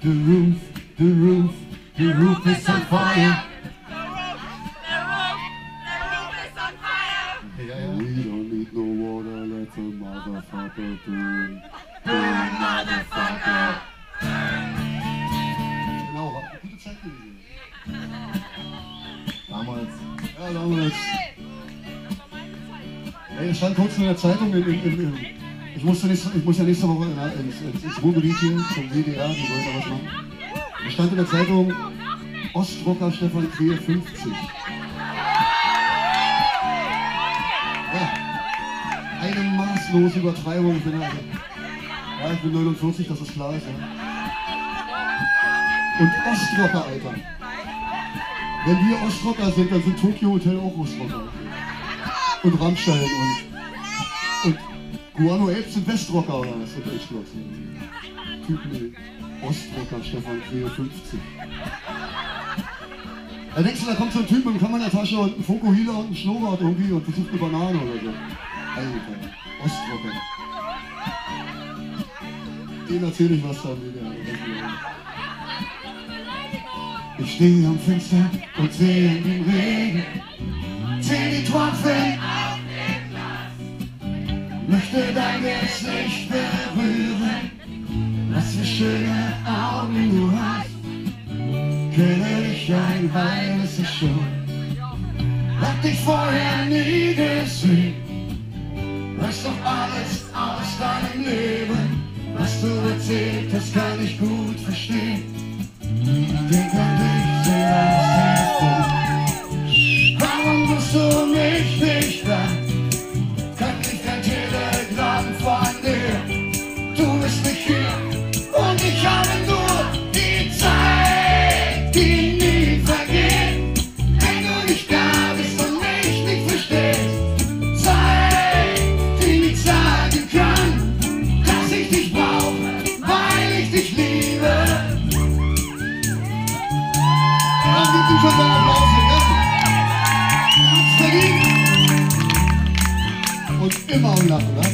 the roof is on fire. We don't need no water, let the motherfucker burn. Burn, motherfucker. Genau, war eine gute Zeit gewesen. Damals. Ja, damals. Ey, stand kurz in der Zeitung, ich muss ja nächste Woche ins Ruhrgebiet hier zum WDR, die wollen da was machen. Da stand in der Zeitung, Ostrocker Stefan Queer 50. Ja, eine maßlose Übertreibung. Ich bin 49, das ist klar. Ja. Und Ostrocker, Alter. Wenn wir Ostrocker sind, dann sind Tokyo Hotel auch Ostrocker. Und Rammstein und Guano Apes sind Westrocker oder was? Und Edgelocks. Typen, Ostrocker, Stefan Queer 50. Da denkst du, da kommt so ein Typ mit einem Kammer in der Tasche und ein Fokuhila und ein Schnurrbart irgendwie und versucht eine Banane oder so. Alter, Ostrocker. Dem erzähl ich was dann wieder. Ich stehe am Fenster und sehe in den Regen, zähl die Tropfen auf dem Glas. Möchte dein Gesicht berühren, was für schöne Augen du hast. Kenne dich ein halbes Jahr schon, hab dich vorher nie gesehen. Weiß doch alles aus deinem Leben, was du erzählt hast, kann ich gut verstehen. Denk an dich sehr aus dem Grund. Warum rufst du mich nicht an? Kann ich kein Telegramm von dir? Du bist nicht hier und ich habe nur die Zeit, die nie vergeht. Wenn du nicht da bist und mich nicht verstehst. Zeit, die nicht sagen kann, dass ich dich brauche, weil ich dich liebe. Dann gibt ihm schon mal Applaus, ja? Verdient. Und immer am Lachen, ne?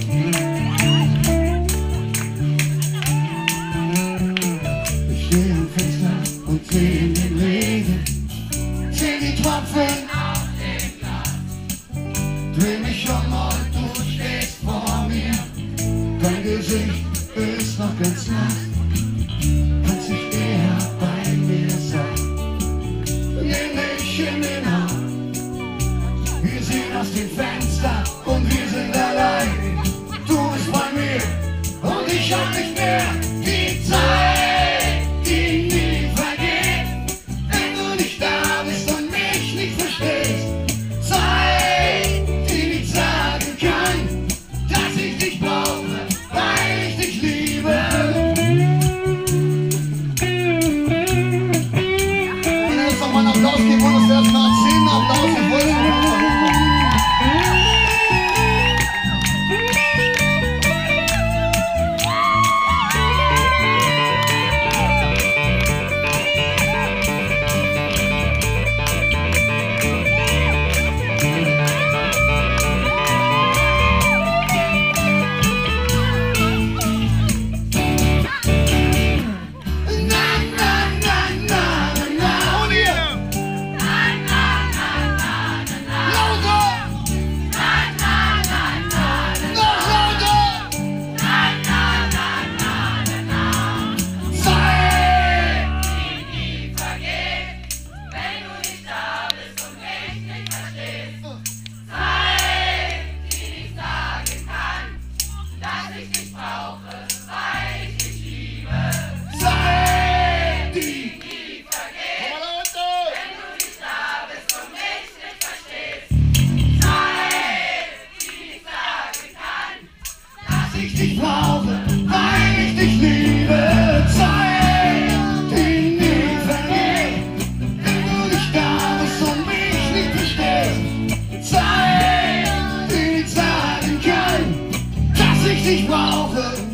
Ich stehe am Fenster und sehe in den Regen, zähl die Tropfen auf dem Glas. Dreh mich um und du stehst vor mir. Dein Gesicht ist noch ganz nass. Kannst nicht eher bei mir sein. Nimm mich in den Arm. Wir sehen aus dem Fenster und wir sind allein. Du bist bei mir und ich hab nicht mehr die Zeit, die nie vergeht. Wenn du nicht da bist und mich nicht verstehst. Zeit, die nicht sagen kann, dass ich dich brauche, weil ich dich liebe. Und jetzt noch mal einen Applaus geben, und das erst nach 10 Applaus. Ich wollte es noch mal. Ich brauche, weil ich dich liebe. Zeit, die nie vergeht. Wenn du nicht da bist und mich nicht verstehst. Zeit, die nicht sagen kann, dass ich dich brauche.